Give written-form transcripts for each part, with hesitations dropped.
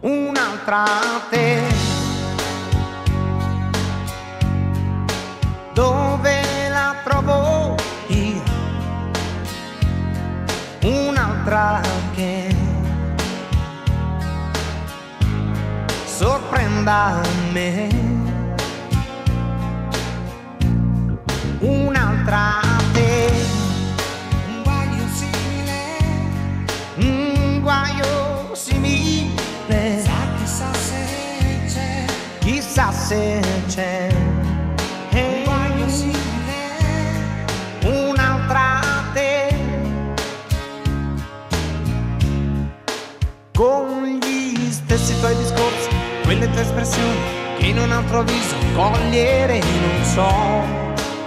un'altra te. Dove la trovo io? Un'altra che sorprenda me. Un'altra te. Un guaio simile. Un guaio simile. Chissà se c'è. Chissà se c'è. Un guaio simile. Un'altra te. Con gli stessi tuoi discorsi, quelle tue espressioni che in un altro viso cogliere non so.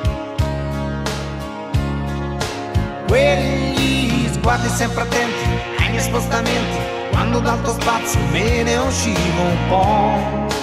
Quegli sguardi sempre attenti ai miei spostamenti, quando dal tuo spazio me ne uscivo un po'.